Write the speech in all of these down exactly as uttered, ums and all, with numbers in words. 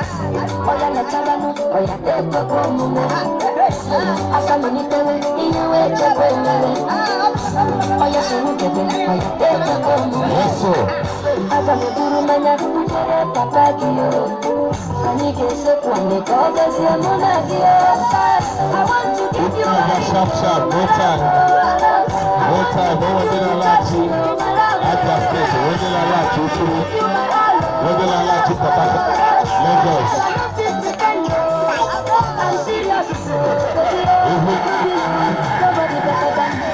Oya letabano, oya teko komume. Asalo nitewe, iyewe chekwemele. Oya surukebe, oya teko komume. Aga me buru manya, ujere papagiyo. Anike sekwande kobe siya munagiyo. I want to give you a sharp sharp, no time. No time, no one did a lot to. At that stage, one did a lot to. One did a lot to Papa. Lagos. I'm serious. Nobody better than me.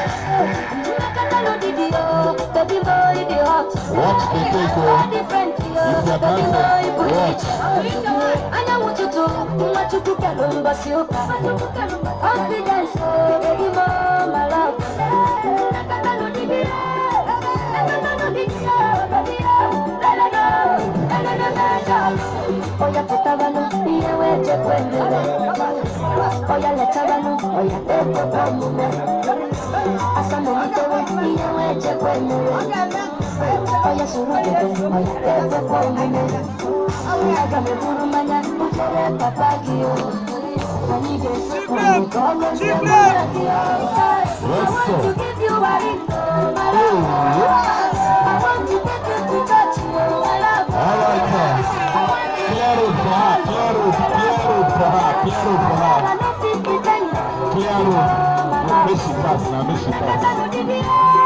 Baby boy, the hot. Watch the cake, Different if you're dancing, watch. I know what you do. What you do, can but you confidence, baby boy, my love. Oya putabano, iyewe chekwendele. Oya letabano, oya teko komume. Asamo mitewe, iyewe chekwendele. Oya surugebe, oya teko komume. Aga me buru manya, ujere papagiyo. Anige sekwende kobe siya munagiyo. I want to give you a ring, my love. I want to take you to touch you, my love. All right, man. Claro for her, claro, claro for her, claro for her. Claro. Make she pass now, make she pass.